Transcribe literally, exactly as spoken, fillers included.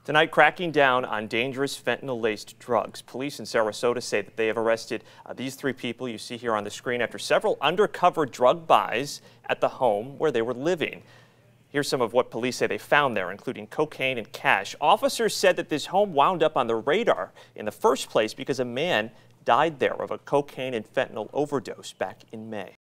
Tonight, cracking down on dangerous fentanyl-laced drugs. Police in Sarasota say that they have arrested uh, these three people you see here on the screen after several undercover drug buys at the home where they were living. Here's some of what police say they found there, including cocaine and cash. Officers said that this home wound up on the radar in the first place because a man died there of a cocaine and fentanyl overdose back in May.